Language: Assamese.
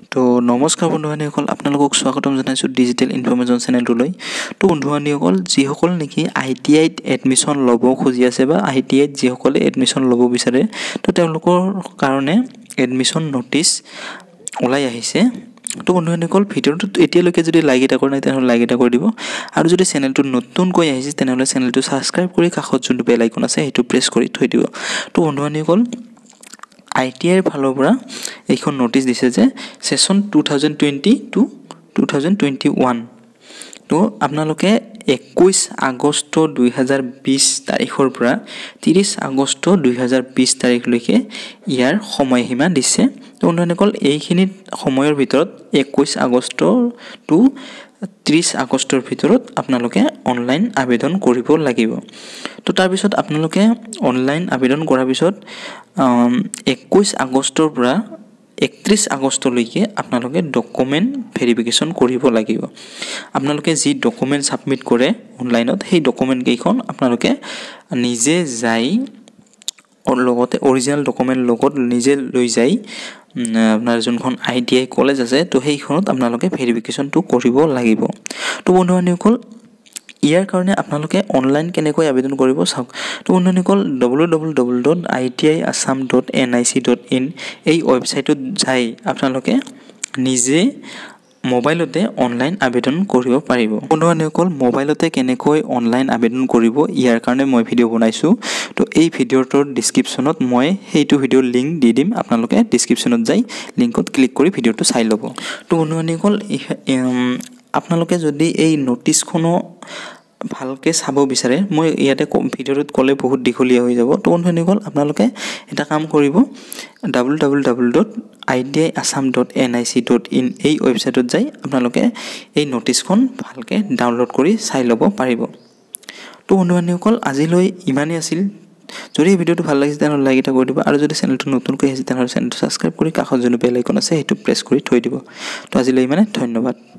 তো নমস্কাৰ বন্ধুসকল, আপোনালোকক স্বাগতম জনাইছোঁ ডিজিটেল ইনফৰমেশ্যন চেনেলটোলৈ। তো বন্ধুসকল, যিসকল নেকি ITIত এডমিশ্যন ল'ব খুজি আছে বা ITIত যিসকলে এডমিশ্যন ল'ব বিচাৰে, তো তেওঁলোকৰ কাৰণে এডমিশ্যন ন'টিচ ওলাই আহিছে। তো বন্ধুসকল, ভিডিঅ'টো এতিয়ালৈকে যদি লাইক এটা কৰা নাই তেনেহ'লে লাইক এটা কৰি দিব, আৰু যদি চেনেলটো নতুনকৈ আহিছে তেনেহ'লে চেনেলটো ছাবস্ক্ৰাইব কৰি কাষত যোনটো বেল আইকন আছে সেইটো প্ৰেছ কৰি থৈ দিব। তো বন্ধুসকল, ITIৰ ফালৰ পৰা এইখন ন'টিচ দিছে যে সেশন 2020 to 2021। তো আপোনালোকে 21 আগষ্ট 2020 তাৰিখৰ পৰা 30 আগষ্ট 2020 তাৰিখলৈকে ইয়াৰ সময়সীমা দিছে। তো বন্ধুসকল, এইখিনি সময়ৰ ভিতৰত 21 আগষ্ট টু 30 আগষ্টৰ ভিতৰত আপোনালোকে অনলাইন আবেদন কৰিব লাগিব। তো তাৰপিছত আপোনালোকে অনলাইন আবেদন কৰাৰ পিছত 21 আগষ্টৰ পৰা 31 আগষ্টলৈকে আপোনালোকে ডকুমেণ্ট ভেৰিফিকেশ্যন কৰিব লাগিব। আপোনালোকে যি ডকুমেণ্ট ছাবমিট কৰে অনলাইনত, সেই ডকুমেণ্টকেইখন আপোনালোকে নিজে যাই লগতে অৰিজিনেল ডকুমেণ্ট লগত নিজে লৈ যাই আপোনাৰ যোনখন ITI কলেজ আছে তো সেইখনত আপোনালোকে ভেৰিফিকেশ্যনটো কৰিব লাগিব। তো বন্ধুসকল, ইয়াৰ কাৰণে আপোনালোকে অনলাইন কেনেকৈ আবেদন কৰিব চাওক। তো বন্ধুসকল, www.itiassam.nic.in এই ৱেবছাইটত যাই আপোনালোকে নিজে মোবাইলতে অনলাইন আবেদন কৰিব পাৰিব। বন্ধুসকল, মোবাইলতে কেনেকৈ অনলাইন আবেদন কৰিব ইয়াৰ কাৰণে মই ভিডিঅ' বনাইছোঁ। তো এই ভিডিঅ'টোৰ ডিছক্ৰিপশ্যনত মই সেইটো ভিডিঅ'ৰ লিংক দি দিম, আপোনালোকে ডিছক্ৰিপশ্যনত যাই লিংকত ক্লিক কৰি ভিডিঅ'টো চাই ল'ব। তো বন্ধুসকল, আপোনালোকে যদি এই ন'টিচখনো ভালকৈ চাব বিচাৰে, মই ইয়াতে ভিডিঅ'টোত ক'লে বহুত দীঘলীয়া হৈ যাব। তো বন্ধুসকল, আপোনালোকে এটা কাম কৰিব, www.itiassam.nic.in এই ৱেবছাইটত যাই আপোনালোকে এই ন'টিচখন ভালকৈ ডাউনলোড কৰি চাই ল'ব পাৰিব। তো বন্ধুসকল, আজিলৈ ইমানেই আছিল। যদি এই ভিডিঅ'টো ভাল লাগিছে তেনেহ'লে লাইক এটা কৰি দিব, আৰু যদি চেনেলটো নতুনকৈ আহিছে তেনেহ'লে চেনেলটো ছাবস্ক্ৰাইব কৰি কাষত যোনটো বেল আইকন আছে সেইটো প্ৰেছ কৰি থৈ দিব। তো আজিলৈ ইমানে, ধন্যবাদ।